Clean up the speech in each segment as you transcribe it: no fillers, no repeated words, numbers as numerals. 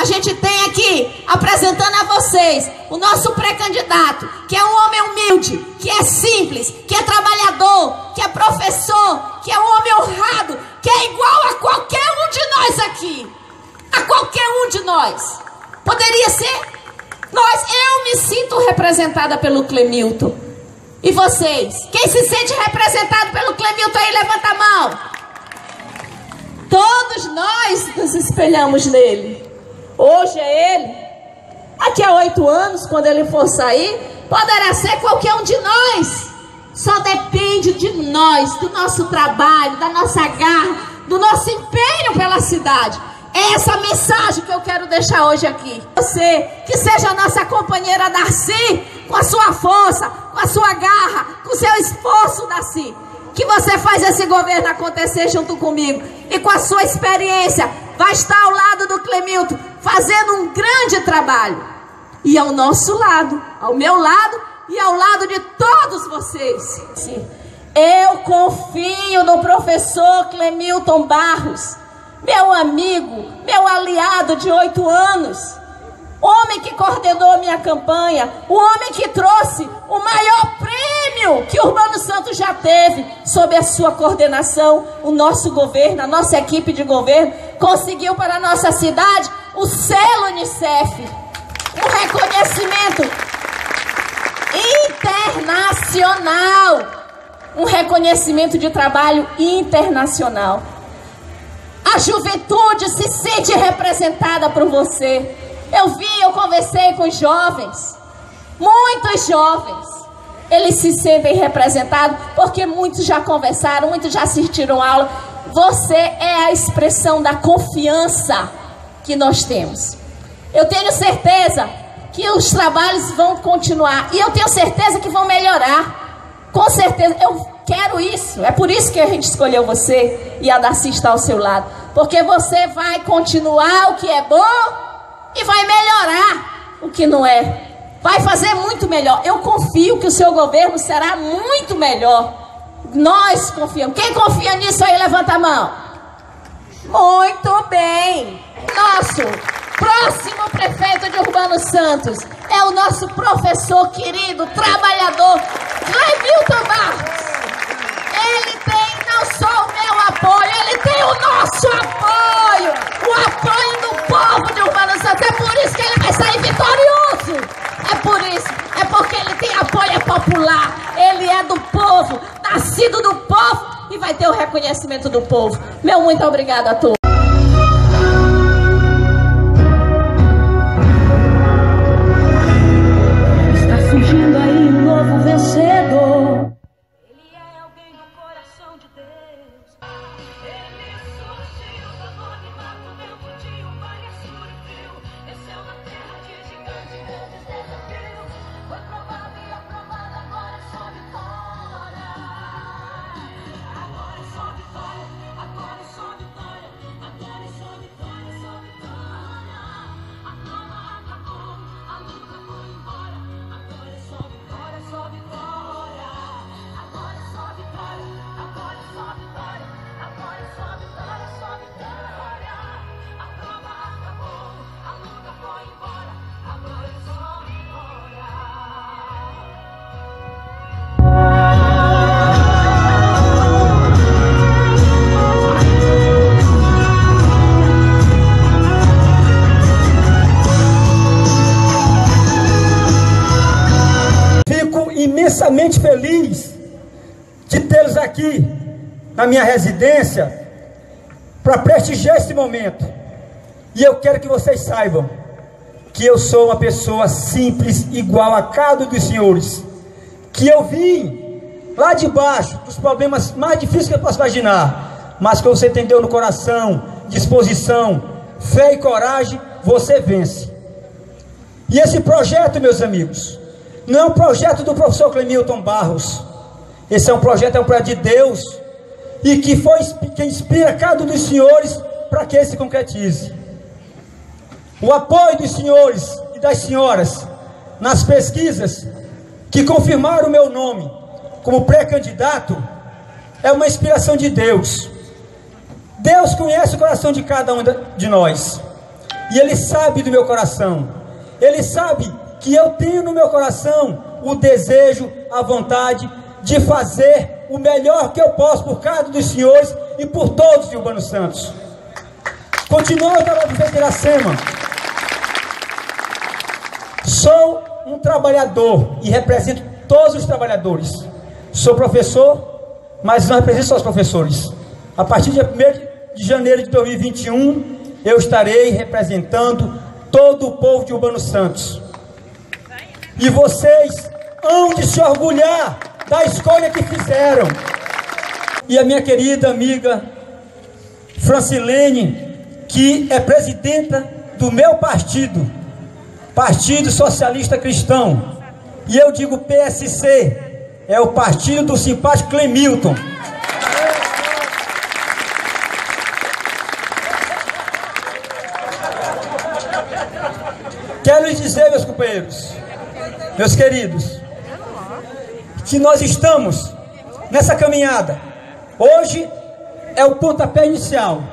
a gente tem aqui, apresentando a vocês, o nosso pré-candidato, que é um homem humilde, que é simples, que é trabalhador, que é professor, que é um homem honrado, que é igual a qualquer um de nós aqui. A qualquer um de nós. Poderia ser nós. Eu me sinto representada pelo Clemilton. E vocês? Quem se sente representado pelo Clemilton aí, levanta a mão. Todos nós nos espelhamos nele. Hoje é ele. Daqui a 8 anos, quando ele for sair, poderá ser qualquer um de nós. Só depende de nós, do nosso trabalho, da nossa garra, do nosso empenho pela cidade. É essa mensagem que eu quero deixar hoje aqui. Você, que seja a nossa companheira Darcy, com a sua força, com a sua garra, com o seu esforço, Darcy. Que você faz esse governo acontecer junto comigo. E com a sua experiência, vai estar ao lado do Clemilton, fazendo um grande trabalho. E ao nosso lado, ao meu lado e ao lado de todos vocês. Eu confio no professor Clemilton Barros, meu amigo, meu aliado de 8 anos, homem que coordenou minha campanha, o homem que trouxe o maior prêmio que Urbano Santos já teve sob a sua coordenação. O nosso governo, a nossa equipe de governo, conseguiu para a nossa cidade o selo Unicef, um reconhecimento internacional, um reconhecimento de trabalho internacional. A juventude se sente representada por você. Eu conversei com os jovens, muitos jovens. Eles se sentem representados porque muitos já conversaram, muitos já assistiram aula. Você é a expressão da confiança que nós temos. Eu tenho certeza que os trabalhos vão continuar e eu tenho certeza que vão melhorar. Com certeza, eu quero isso. É por isso que a gente escolheu você e a Darcy está ao seu lado. Porque você vai continuar o que é bom e vai melhorar o que não é. Vai fazer muito melhor. Eu confio que o seu governo será muito melhor. Nós confiamos. Quem confia nisso aí, levanta a mão. Muito bem. Nosso próximo prefeito de Urbano Santos é o nosso professor querido, trabalhador, Clemilton Barros. Ele tem não só o meu apoio, ele tem o nosso apoio, o apoio do povo de Urbano Santos. É por isso que ele vai sair vitorioso. É por isso, é porque ele tem apoio popular, ele é do povo, nascido do povo e vai ter o reconhecimento do povo. Meu muito obrigado a todos. Está surgindo aí um novo vencedor. Ele é alguém do coração de Deus. Ele surgiu da dor e mato, meu mundinho, vale a surgiu. Desceu na terra de gigante, grandes desafios. Foi provado e aprovado, agora é só vitória. Agora é só vitória, agora é só vitória. Agora é só vitória, só vitória. A prova acabou, a luta foi embora. Agora é só vitória, só vitória. Agora é só vitória, agora é só vitória. Agora é só vitória, só vitória. A prova acabou, a luta foi embora. Agora é só vitória. Fico imensamente feliz de tê-los aqui na minha residência para prestigiar esse momento. E eu quero que vocês saibam que eu sou uma pessoa simples, igual a cada um dos senhores. Que eu vim lá de baixo, dos problemas mais difíceis que eu posso imaginar. Mas que você entendeu no coração, disposição, fé e coragem, você vence. E esse projeto, meus amigos, não é um projeto do professor Clemilton Barros. Esse é um projeto de Deus. E que inspira cada um dos senhores para que ele se concretize. O apoio dos senhores e das senhoras nas pesquisas que confirmaram o meu nome como pré-candidato é uma inspiração de Deus. Deus conhece o coração de cada um de nós. E Ele sabe do meu coração. Ele sabe que eu tenho no meu coração o desejo, a vontade de fazer o melhor que eu posso por cada um dos senhores e por todos de Urbano Santos. Continuo a trabalhar de Iracema. Sou um trabalhador e represento todos os trabalhadores. Sou professor, mas não represento só os professores. A partir de 1º de janeiro de 2021, eu estarei representando todo o povo de Urbano Santos. E vocês hão de se orgulhar da escolha que fizeram. E a minha querida amiga Francilene, que é presidenta do meu partido, Partido Socialista Cristão, e eu digo PSC, é o partido do simpático Clemilton. Quero lhes dizer, meus companheiros, meus queridos, que nós estamos nessa caminhada. Hoje é o pontapé inicial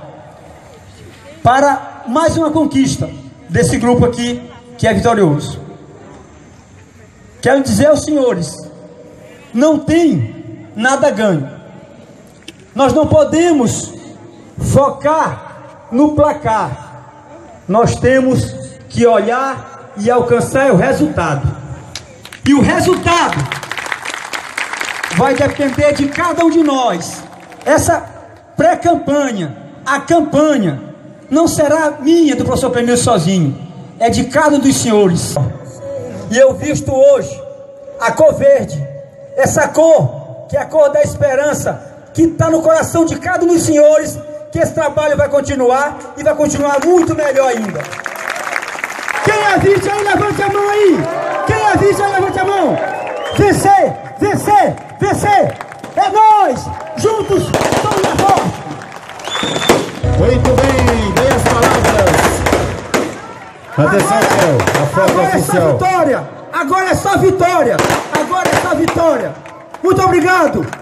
para mais uma conquista desse grupo aqui que é vitorioso. Quero dizer aos senhores, não tem nada ganho. Nós não podemos focar no placar. Nós temos que olhar e alcançar o resultado. E o resultado vai depender de cada um de nós. Essa pré-campanha, a campanha, não será minha, do professor Clemilton sozinho. É de cada um dos senhores. E eu visto hoje a cor verde, essa cor que é a cor da esperança, que está no coração de cada um dos senhores, que esse trabalho vai continuar e vai continuar muito melhor ainda. Quem avisa aí, levante a mão aí. Quem avisa aí, levante a mão. Vencer, vencer, vencer. É nós, juntos, somos a forte. Muito bem, bem as palavras. Atenção, a foto agora oficial. É só vitória. Agora é só vitória. Agora é só vitória. Muito obrigado.